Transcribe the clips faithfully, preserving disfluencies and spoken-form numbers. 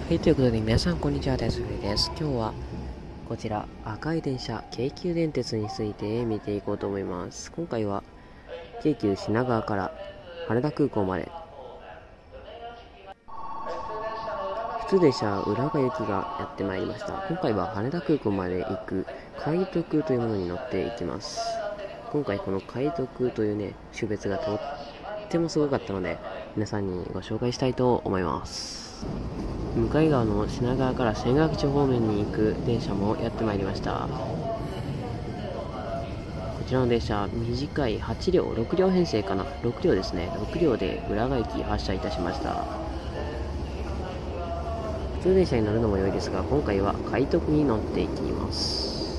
はい、ということで皆さんこんにちは、大すふりです。今日はこちら赤い電車、京急電鉄について見ていこうと思います。今回は京急品川から羽田空港まで普通電車浦賀行きがやってまいりました。今回は羽田空港まで行く快特というものに乗っていきます。今回この快特というね、種別がとってもすごかったので皆さんにご紹介したいと思います。向かい側の品川から千川口方面に行く電車もやってまいりました。こちらの電車、短いはちりょう、ろくりょう編成かな、ろくりょうですね。ろくりょうで浦賀駅発車いたしました。普通電車に乗るのも良いですが、今回は快特に乗っていきます。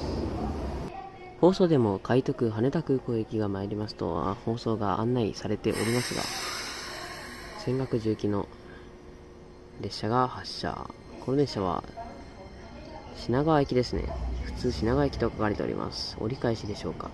放送でも快特羽田空港駅が参りますと放送が案内されておりますが、千岳寺行きの列車が発車。この列車は品川駅ですね。普通品川駅と書かれております。折り返しでしょうか。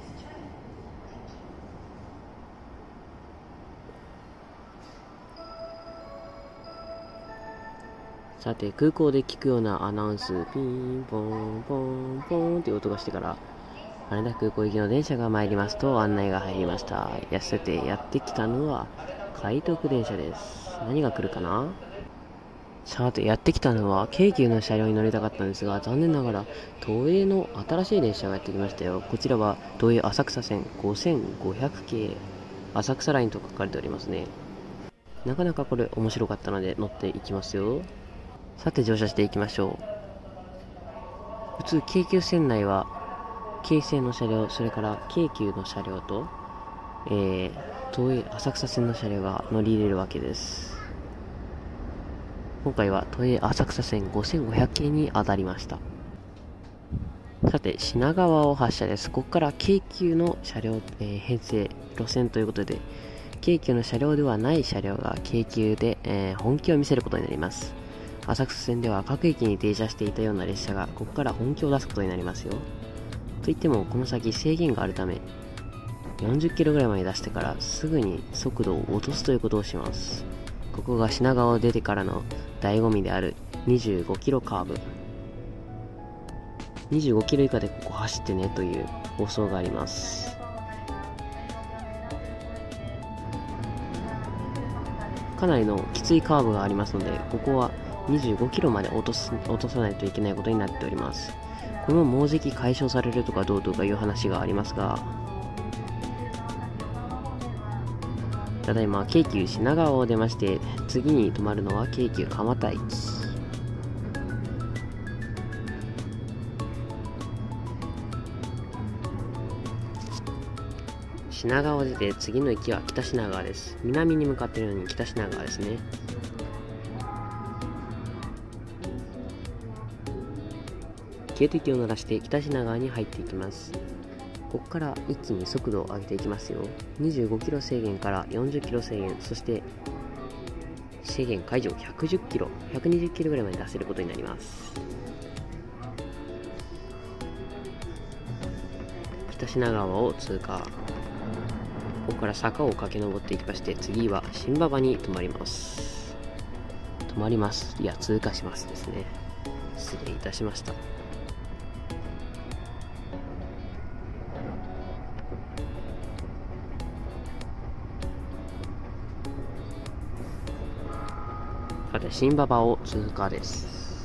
さて、空港で聞くようなアナウンス、ピンポンポンポンっていう音がしてから羽田空港行きの電車が参りますと案内が入りました。やさて、やってきたのは快特電車です。何が来るかな。さて、やってきたのは京急の車両に乗りたかったんですが、残念ながら都営の新しい電車がやってきましたよ。こちらは都営浅草線ごせんごひゃくけい浅草ラインと書かれておりますね。なかなかこれ面白かったので乗っていきますよ。さて、乗車していきましょう。普通京急線内は京成の車両、それから京急の車両と、えー、都営浅草線の車両が乗り入れるわけです。今回は都営浅草線ごせんごひゃくけいに当たりました。さて、品川を発車です。ここから京急の車両、えー、編成路線ということで、京急の車両ではない車両が京急で、えー、本気を見せることになります。浅草線では各駅に停車していたような列車がここから本気を出すことになりますよ。といってもこの先制限があるためよんじゅっキロぐらいまで出してからすぐに速度を落とすということをします。ここが品川を出てからの醍醐味であるにじゅうごキロカーブ。にじゅうごキロ以下でここ走ってねという放送があります。かなりのきついカーブがありますので、ここはにじゅうごキロまで落とす、落とさないといけないことになっております。このもうじき解消されるとかどうとかいう話がありますが、ただいま京急品川を出まして、次に止まるのは京急蒲田駅。品川を出て次の駅は北品川です。南に向かっているのに北品川ですね。警笛を鳴らして北品川に入っていきます。ここから一気に速度を上げていきますよ。にじゅうごキロ制限からよんじゅっキロ制限、そして制限解除ひゃくじゅっキロ、ひゃくにじゅっキロぐらいまで出せることになります。北品川を通過。ここから坂を駆け上っていきまして、次は新馬場に止まります。止まります。いや、通過しますですね。失礼いたしました。さて、新馬場を通過です。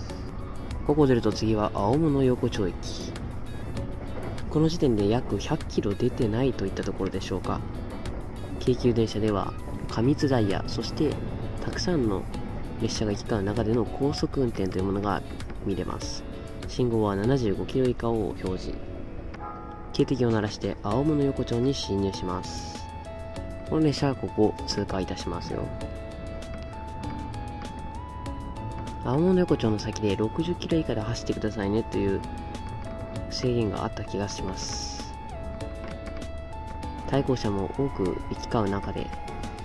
ここを出ると次は青物横丁駅。この時点で約ひゃくキロ出てないといったところでしょうか。京急電車では過密ダイヤ、そしてたくさんの列車が行き交う中での高速運転というものが見れます。信号はななじゅうごキロ以下を表示。警笛を鳴らして青物横丁に進入します。この列車はここを通過いたしますよ。青物横丁の先でろくじゅっキロ以下で走ってくださいねという制限があった気がします。対向車も多く行き交う中で、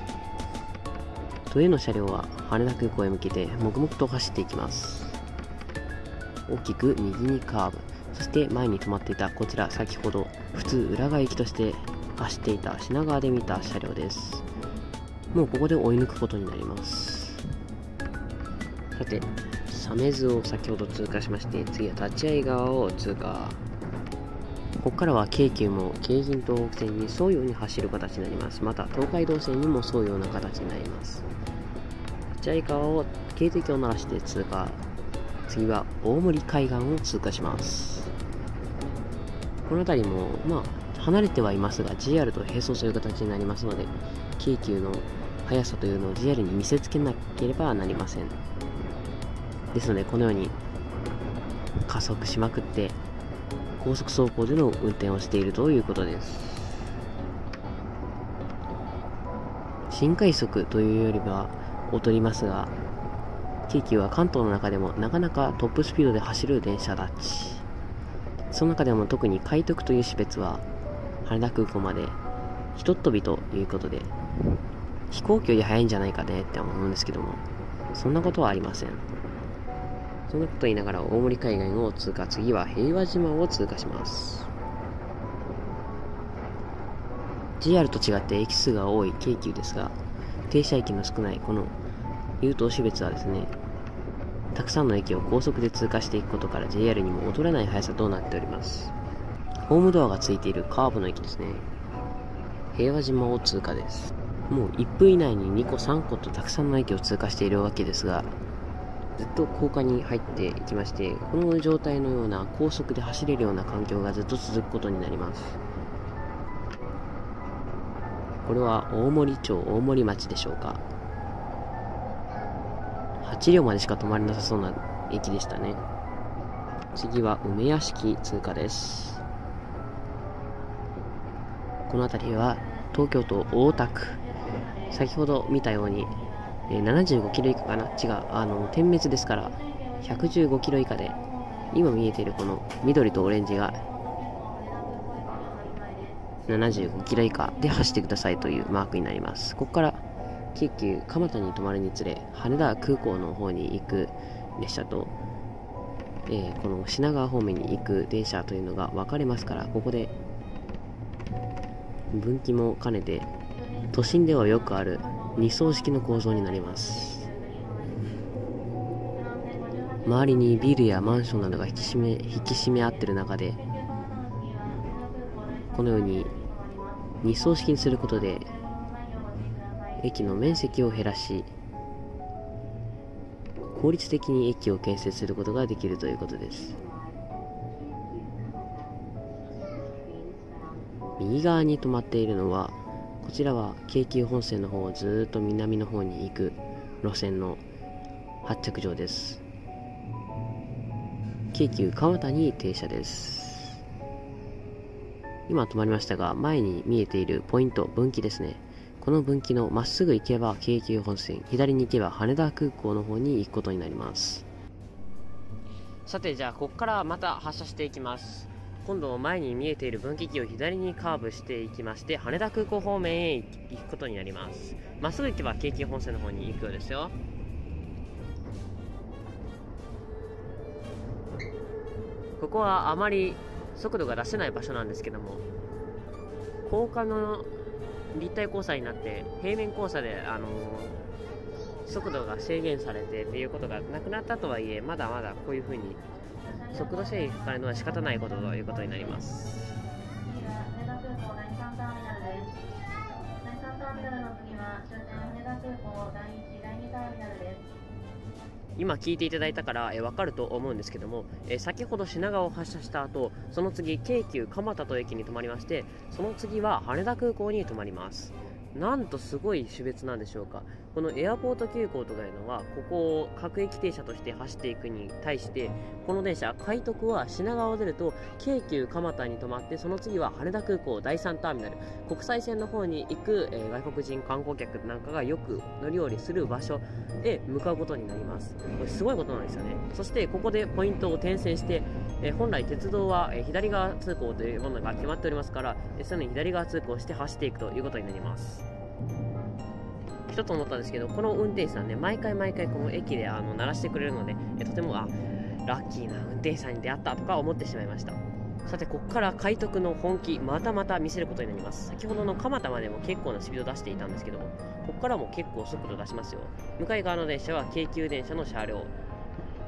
都営の車両は羽田空港へ向けて黙々と走っていきます。大きく右にカーブ、そして前に止まっていたこちら、先ほど普通浦賀行きとして走っていた品川で見た車両です。もうここで追い抜くことになります。さて、 鮫洲を先ほど通過しまして、次は立会川を通過。ここからは京急も京浜東北線に沿うように走る形になります。また東海道線にも沿うような形になります。立会川を警笛を鳴らして通過。次は大森海岸を通過します。この辺りもまあ離れてはいますが ジェイアール と並走する形になりますので、京急の速さというのを ジェイアール に見せつけなければなりません。ですのでこのように加速しまくって高速走行での運転をしているということです。新快速というよりは劣りますが、京急は関東の中でもなかなかトップスピードで走る電車だち。その中でも特に快特という種別は羽田空港までひとっ飛びということで、飛行機より速いんじゃないかねって思うんですけども、そんなことはありません。そんなこと言いながら大森海岸を通過、次は平和島を通過します。 ジェイアール と違って駅数が多い京急ですが、停車駅の少ないこの優等種別はですね、たくさんの駅を高速で通過していくことから ジェイアール にも劣らない速さとなっております。ホームドアがついているカーブの駅ですね。平和島を通過です。もういっぷん以内ににこさんことたくさんの駅を通過しているわけですが、ずっと高架に入っていきまして、この状態のような高速で走れるような環境がずっと続くことになります。これは大森町大森町でしょうか。はち両までしか止まれなさそうな駅でしたね。次は梅屋敷通過です。この辺りは東京都大田区、先ほど見たようにななじゅうごキロ以下かな、違う、あの点滅ですからひゃくじゅうごキロ以下で、今見えているこの緑とオレンジがななじゅうごキロ以下で走ってくださいというマークになります。ここから京急蒲田に止まるにつれ羽田空港の方に行く列車と、えー、この品川方面に行く電車というのが分かれますから、ここで分岐も兼ねて都心ではよくある二層式の構造になります。周りにビルやマンションなどが引き締め引き締め合っている中で、このように二層式にすることで駅の面積を減らし、効率的に駅を建設することができるということです。右側に止まっているのは、こちらは京急本線の方をずっと南の方に行く路線の発着場です。京急蒲田に停車です。今止まりましたが、前に見えているポイント、分岐ですね。この分岐のまっすぐ行けば京急本線、左に行けば羽田空港の方に行くことになります。さて、じゃあここからまた発車していきます。今度前に見えている分岐器を左にカーブしていきまして、羽田空港方面へ行くことになります。まっすぐ行けば京急本線の方に行くようですよ。ここはあまり速度が出せない場所なんですけども、高架の立体交差になって平面交差で、あのー、速度が制限されてっていうことがなくなったとはいえ、まだまだこういう風に速度制限かかるのは仕方ないことということになります。今聞いていただいたからえ分かると思うんですけども、え先ほど品川を発車した後、その次京急蒲田と駅に停まりまして、その次は羽田空港に停まります。なんとすごい種別なんでしょうか。このエアポート急行とかいうのはここを各駅停車として走っていくに対して、この電車快特は品川を出ると京急蒲田に停まって、その次は羽田空港第三ターミナル、国際線の方に行く、えー、外国人観光客なんかがよく乗り降りする場所へ向かうことになります。これすごいことなんですよね。そしてここでポイントを転線して、えー、本来鉄道は、えー、左側通行というものが決まっておりますから、えー、さらに左側通行して走っていくということになります。一つ思ったんですけど、この運転手さんね、毎回毎回この駅であの鳴らしてくれるので、えとてもあラッキーな運転手さんに出会ったとか思ってしまいました。さて、ここから快特の本気またまた見せることになります。先ほどの蒲田までも結構なスピード出していたんですけども、ここからも結構速度出しますよ。向かい側の電車は京急電車の車両、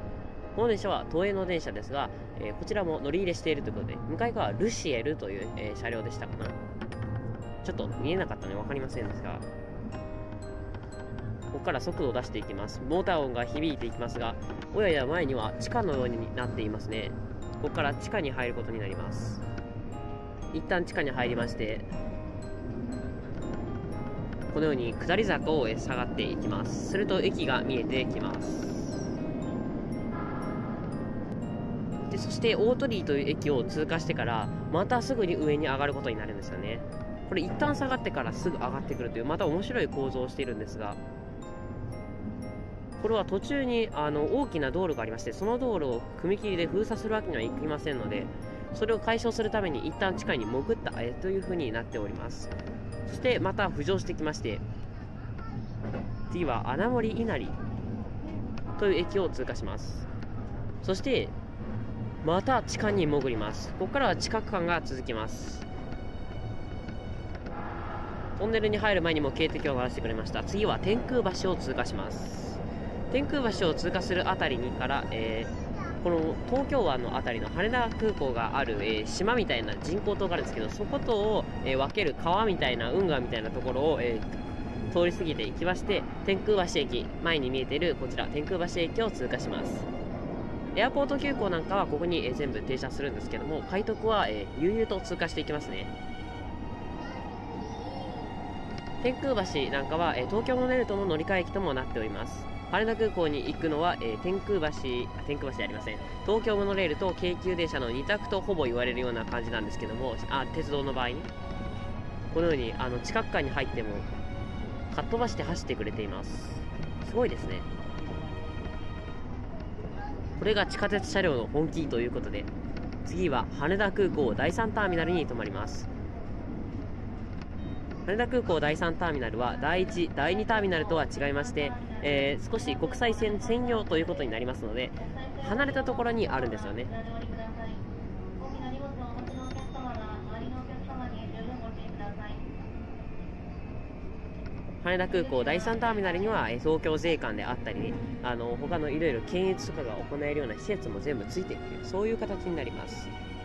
この電車は都営の電車ですが、えー、こちらも乗り入れしているということで、向かい側はルシエルという、えー、車両でしたかな。ちょっと見えなかったので分かりませんですが、ここから速度を出していきます。モーター音が響いていきますが、おやや前には地下のようになっていますね。ここから地下に入ることになります。一旦地下に入りまして、このように下り坂を下がっていきます。すると駅が見えてきます。でそして大鳥居という駅を通過してからまたすぐに上に上がることになるんですよね。これ一旦下がってからすぐ上がってくるというまた面白い構造をしているんですが、これは途中にあの大きな道路がありまして、その道路を踏切で封鎖するわけにはいきませんので、それを解消するために一旦地下に潜ったえという風になっております。そしてまた浮上してきまして、次は穴守稲荷という駅を通過します。そしてまた地下に潜ります。ここからは地下区間が続きます。トンネルに入る前にも警笛を鳴らしてくれました。次は天空橋を通過します。天空橋を通過するあたりにから、えー、この東京湾のあたりの羽田空港がある、えー、島みたいな人工島があるんですけど、そことを、えー、分ける川みたいな運河みたいなところを、えー、通り過ぎていきまして、天空橋駅、前に見えているこちら天空橋駅を通過します。エアポート急行なんかはここに、えー、全部停車するんですけども、快特は、えー、悠々と通過していきますね。天空橋なんかは、えー、東京モノレールとの乗り換え駅ともなっております。羽田空港に行くのは、えー、天空橋、あ、天空橋でありません。東京モノレールと京急電車のに択とほぼ言われるような感じなんですけども、あ、鉄道の場合に、このようにあの地下区間に入ってもかっ飛ばして走ってくれています。すごいですね。これが地下鉄車両の本気ということで、次は羽田空港だいさんターミナルに停まります。羽田空港だいさんターミナルはだいいち、だいにターミナルとは違いまして、えー、少し国際線専用ということになりますので、離れたところにあるんですよね。羽田空港だいさんターミナルには東京税関であったり、あの他のいろいろ検閲とかが行えるような施設も全部ついている、そういう形になります。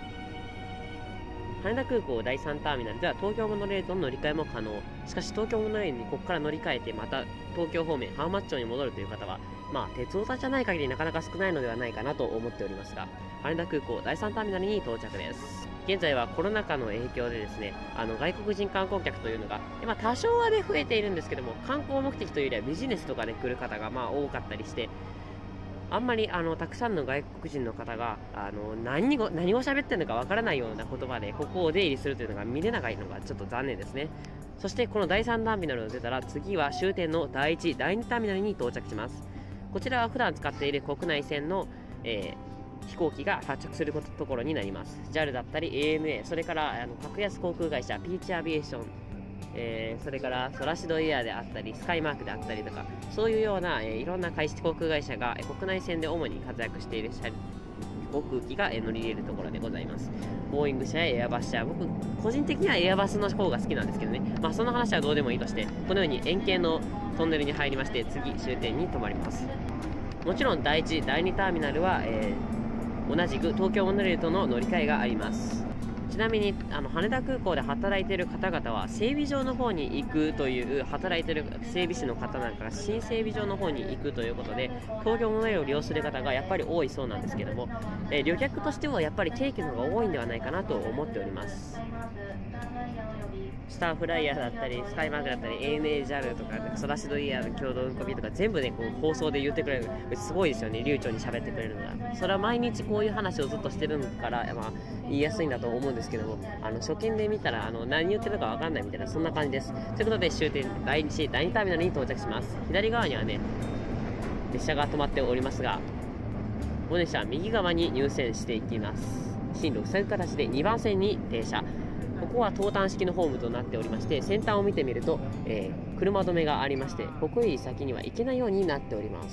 羽田空港だいさんターミナルでは東京モノレールとの乗り換えも可能。しかし東京モノレールにここから乗り換えてまた東京方面浜松町に戻るという方は、まあ鉄オタじゃない限りなかなか少ないのではないかなと思っておりますが、羽田空港だいさんターミナルに到着です。現在はコロナ禍の影響でですね、あの外国人観光客というのが、まあ、多少はね増えているんですけども、観光目的というよりはビジネスとかで来る方がまあ多かったりして、あんまりあのたくさんの外国人の方があの何語何を喋ってるのかわからないような言葉でここを出入りするというのが見れないのがちょっと残念ですね。そしてこのだいさんターミナルを出たら次は終点のだいいち、だいにターミナルに到着します。こちらは普段使っている国内線の、えー、飛行機が発着するところになります。 ジャル だったり エーエムエー、 それからあの格安航空会社ピーチアビエーション、えー、それからソラシドエアであったりスカイマークであったりとか、そういうような、えー、いろんな海事航空会社が、えー、国内線で主に活躍している航空機が、えー、乗り入れるところでございます。ボーイング社やエアバス社、僕個人的にはエアバスの方が好きなんですけどね、まあその話はどうでもいいとして、このように円形のトンネルに入りまして次終点に停まります。もちろんだいいち、だいにターミナルは、えー、同じく東京モノレールとの乗り換えがあります。ちなみにあの羽田空港で働いている方々は整備場の方に行くという、働いている整備士の方なんかが新整備場の方に行くということで東京モノレールを利用する方がやっぱり多いそうなんですけども、えー、旅客としてはやっぱり定期の方が多いんではないかなと思っております。スターフライヤーだったりスカイマークだったり エーエムエー、ジャル とかソラシドイヤーの共同運行便とか全部ねこう放送で言ってくれる、すごいですよね、流暢に喋ってくれるのが。それは毎日こういう話をずっとしてるから、まあ、言いやすいんだと思うんですけども、あの初見で見たらあの何言ってるか分かんないみたいな、そんな感じです。ということで終点だいいち、だいにターミナルに到着します。左側にはね列車が止まっておりますが、この列車は右側に入線していきます。進路を塞ぐ形でにばん線に停車。ここは投炭式のホームとなっておりまして、先端を見てみると、えー、車止めがありまして、ここより先には行けないようになっております。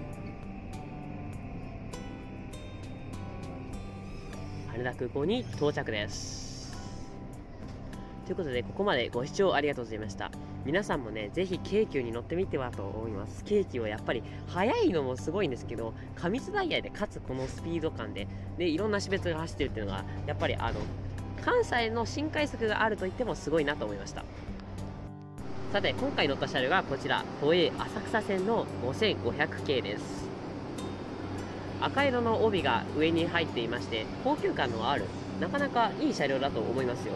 羽田空港に到着です。ということでここまでご視聴ありがとうございました。 皆さんもね、ぜひ京急に乗ってみてはと思います。京急はやっぱり速いのもすごいんですけど、過密ダイヤでかつこのスピード感で、で、いろんな種別が走ってるっていうのが、やっぱりあの、関西の新快速があると言ってもすごいなと思いました。さて、今回乗った車両がこちら、都営浅草線のごせんごひゃく系です。赤色の帯が上に入っていまして、高級感のある、なかなかいい車両だと思いますよ。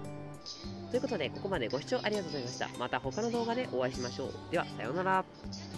ということで、ここまでご視聴ありがとうございました。また他の動画でお会いしましょう。では、さようなら。